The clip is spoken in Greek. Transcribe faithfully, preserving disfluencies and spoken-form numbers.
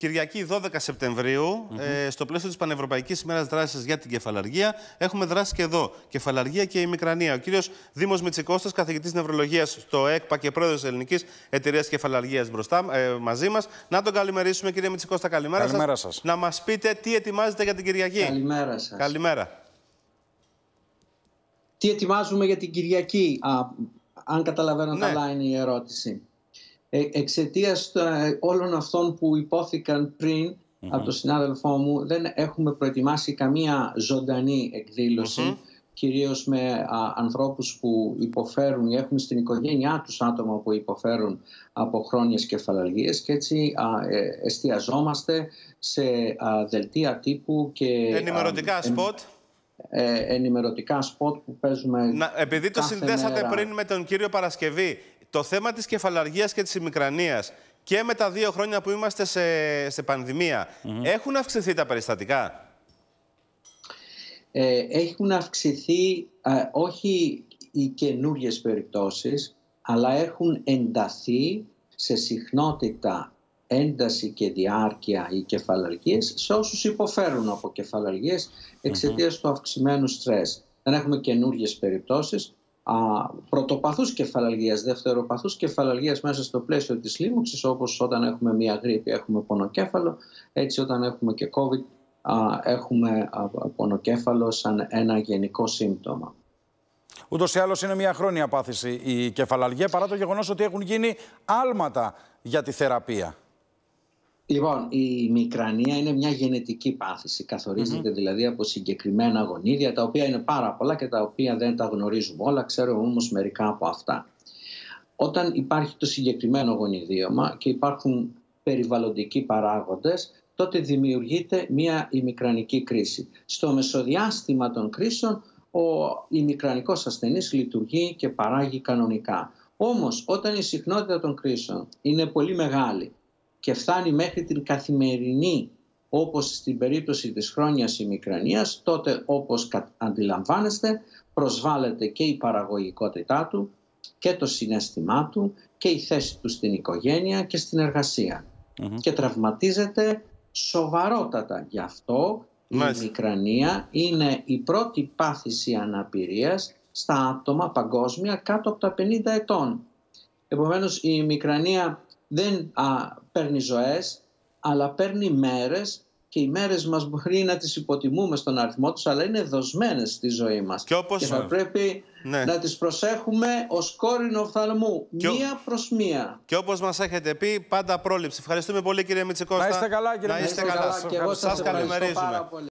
Κυριακή δώδεκα Σεπτεμβρίου, mm-hmm. ε, στο πλαίσιο της Πανευρωπαϊκής ημέρας δράσης για την κεφαλαργία, έχουμε δράσει και εδώ. Κεφαλαργία και ημικρανία. Ο κύριος Δήμος Μητσικώστας, καθηγητής νευρολογίας στο ΕΚΠΑ και πρόεδρος της Ελληνικής Εταιρείας Κεφαλαργίας μπροστά, ε, μαζί μας. Να τον καλημερίσουμε, κύριε Μητσικώστα, καλημέρα, καλημέρα σας. σας. Να μας πείτε τι ετοιμάζετε για την Κυριακή. Καλημέρα σας. Καλημέρα. Τι ετοιμάζουμε για την Κυριακή, Α, αν καταλαβαίνω ναι. καλά είναι η ερώτηση. Ε, εξαιτίας ε, όλων αυτών που υπόθηκαν πριν mm-hmm. από τον συνάδελφό μου, δεν έχουμε προετοιμάσει καμία ζωντανή εκδήλωση, mm-hmm. κυρίως με α, ανθρώπους που υποφέρουν ή έχουν στην οικογένειά τους άτομα που υποφέρουν από χρόνιες κεφαλαργίες, και έτσι α, ε, εστιαζόμαστε σε α, δελτία τύπου και ενημερωτικά σποτ. Ε, ενημερωτικά σποτ που παίζουμε. Να, επειδή το συνδέσατε μέρα. πριν με τον κύριο Παρασκευή, το θέμα της κεφαλαργίας και της ημικρανίας και με τα δύο χρόνια που είμαστε σε, σε πανδημία, mm-hmm. έχουν αυξηθεί τα περιστατικά? Ε, έχουν αυξηθεί ε, όχι οι καινούριες περιπτώσεις, αλλά έχουν ενταθεί σε συχνότητα, ένταση και διάρκεια οι κεφαλαργίες σε όσους υποφέρουν από κεφαλαργίες εξαιτίας mm-hmm. του αυξημένου στρες. Δεν έχουμε καινούριες περιπτώσεις. Α, πρωτοπαθούς κεφαλαργίας, δευτεροπαθούς κεφαλαργίας μέσα στο πλαίσιο της λίμωξης, όπως όταν έχουμε μία γρίπη έχουμε πονοκέφαλο, έτσι όταν έχουμε και COVID α, έχουμε α, πονοκέφαλο σαν ένα γενικό σύμπτωμα. Ούτως ή άλλως είναι μια χρόνια πάθηση η κεφαλαργία, παρά το γεγονός ότι έχουν γίνει άλματα για τη θεραπεία. Λοιπόν, η μικρανία είναι μια γενετική πάθηση. Καθορίζεται mm-hmm. δηλαδή από συγκεκριμένα γονίδια, τα οποία είναι πάρα πολλά και τα οποία δεν τα γνωρίζουμε όλα, ξέρουμε όμως μερικά από αυτά. Όταν υπάρχει το συγκεκριμένο γονιδίωμα και υπάρχουν περιβαλλοντικοί παράγοντες, τότε δημιουργείται μια ημικρανική κρίση. Στο μεσοδιάστημα των κρίσεων, ο ημικρανικός ασθενής λειτουργεί και παράγει κανονικά. Όμως, όταν η συχνότητα των κρίσεων είναι πολύ μεγάλη και φτάνει μέχρι την καθημερινή, όπως στην περίπτωση της χρόνιας ημικρανίας, τότε, όπως αντιλαμβάνεστε, προσβάλλεται και η παραγωγικότητά του και το συναίσθημά του και η θέση του στην οικογένεια και στην εργασία. Mm-hmm. Και τραυματίζεται σοβαρότατα. Γι' αυτό η ημικρανία είναι η πρώτη πάθηση αναπηρίας στα άτομα παγκόσμια κάτω από τα πενήντα ετών. Επομένως, η ημικρανία δεν α, παίρνει ζωές, αλλά παίρνει μέρες, και οι μέρες μας μπορεί να τις υποτιμούμε στον αριθμό τους, αλλά είναι δοσμένες στη ζωή μας. Και, όπως... και θα πρέπει ναι. να τις προσέχουμε ως κόρηνο οφθαλμού, και... μία προς μία. Και όπως μας έχετε πει, πάντα πρόληψη. Ευχαριστούμε πολύ, κύριε Μητσικώστα. Να είστε καλά, κύριε Μητσικώστα. Να είστε καλά. καλά. Και εγώ σας καλημερίζουμε. πάρα πολύ.